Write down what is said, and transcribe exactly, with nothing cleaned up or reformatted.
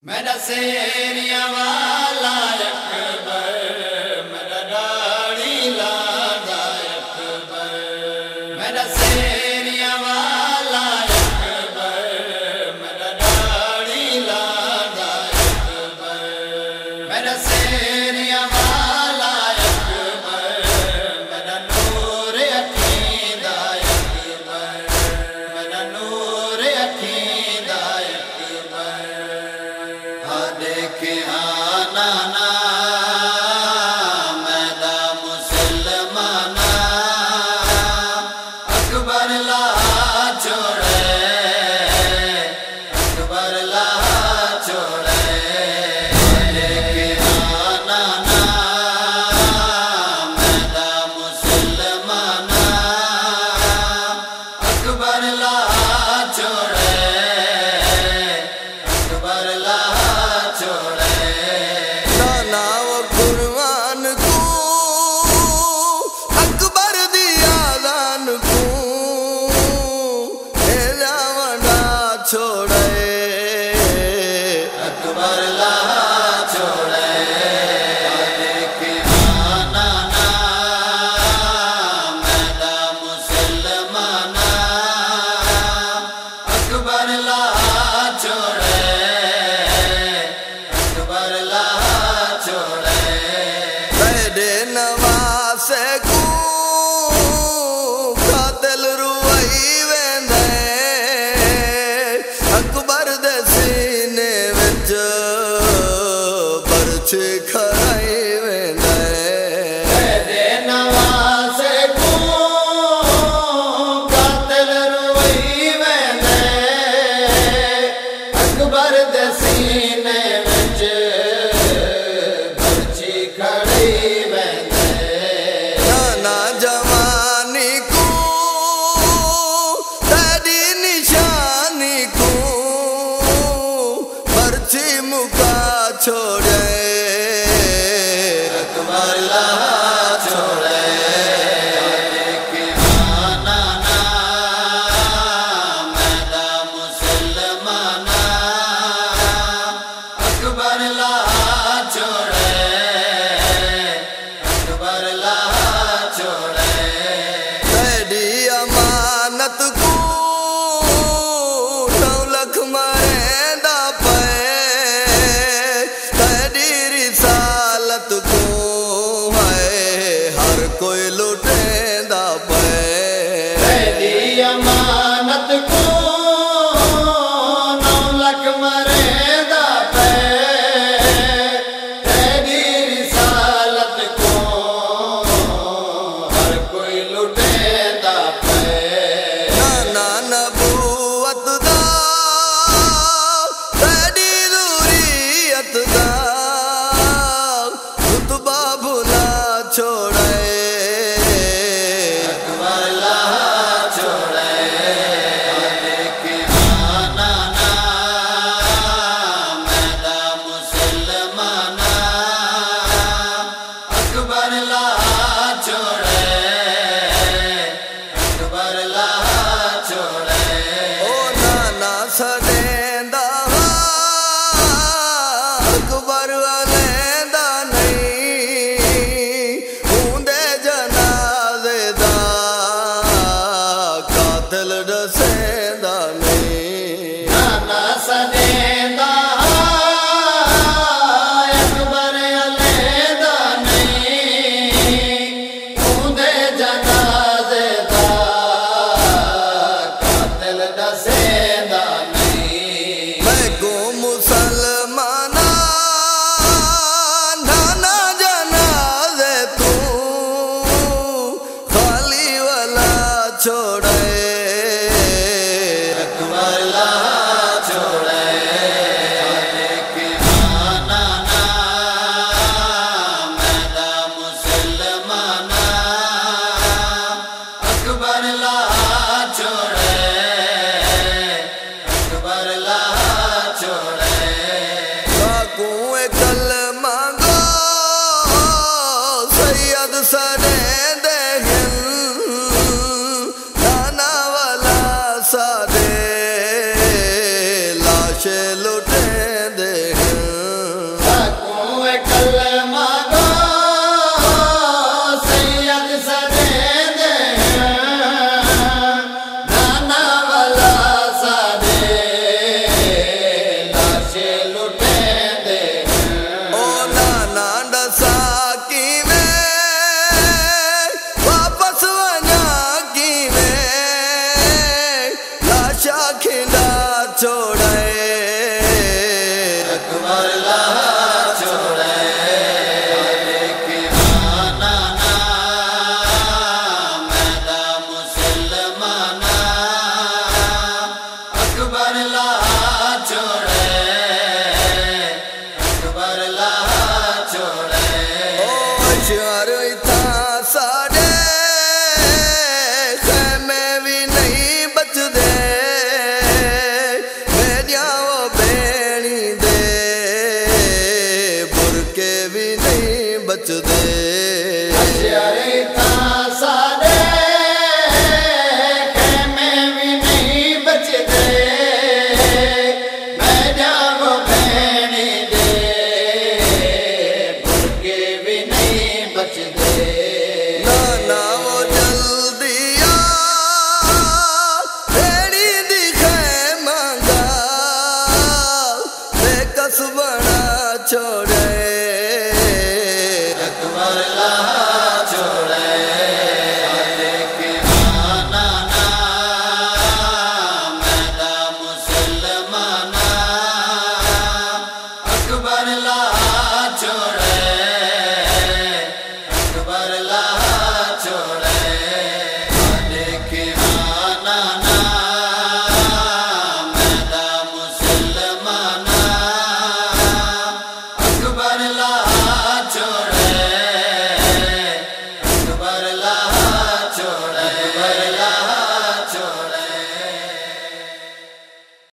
मेरा सेरिया वाला अकबर, मेरा दाढ़ी लागा अकबर, मेरा सेरिया वाला अकबर, मेरा दाढ़ी लागा अकबर, मेरा सेरिया वाला अकबर, मेरा नूर अकीदा अकबर, मेरा नूर अकीदा अकबर। देखे आना ना मैदा मुसलमाना अकबर ला छोड़े, अकबर ला छोड़े। देखे आना ना मैदा मुसलमाना अकबर ला छोड़े, अकबर ला कुर्बान को अकबर दिया दान को जावना छोड़े, अकबर ला छोड़े। देखे आना ना मैदा मुसलमाना अकबर ला छोड़े, अकबर ला छोड़े। बड़े नवास को कातिल रुई वेंदे अकबर दे सीने विच बरछी खड़ाई वेंदे। बड़े नवास को कातिल रुई वेंदे अकबर दे सीने विच नाना जवानी को तेरी निशानी को बरछी मुका छोड़े, अकबर ला छोड़े। देखे आना ना मैदा मुसलमाना अकबर ला छोड़े, अकबर ला छोड़े। तेरी अमानत को नौ लख मरेंदा पे, तेरी रिसालत को है हर कोई लुटेंदा पे। तेरी अमानत को नौ लख मरेंदा पे, तेरी रिसालत को हर कोई लुटेंदा पे। नाना नबूवत दा तेरी ज़ुरियत दा रुतबा भुला छोड़े, अकबर ला छोड़े। देखे आना ना मैदा मुसलमाना अकबर ला छोड़े, अकबर ला छोड़े। ओ नाना सदेंदा अकबर वालेंदा नहीं उंदे जनाजे दा कातिल दसेंदा नहीं। नाना सदेंदा अकबर अलेंदा नहीं उंदे जनाजे दा कातिल दसेंदा नहीं। मैं को मुसलमाना नाना जनाजे तू खाली वाला छोड़े, अकबर ला छोड़े। देखे आना ना मैदा मुसलमाना अकबर ला छोड़े, अकबर ला छोड़े। काकू कल मांगो सैयद सरे देहन नाना वाला सादे शाखिंदा छोड़े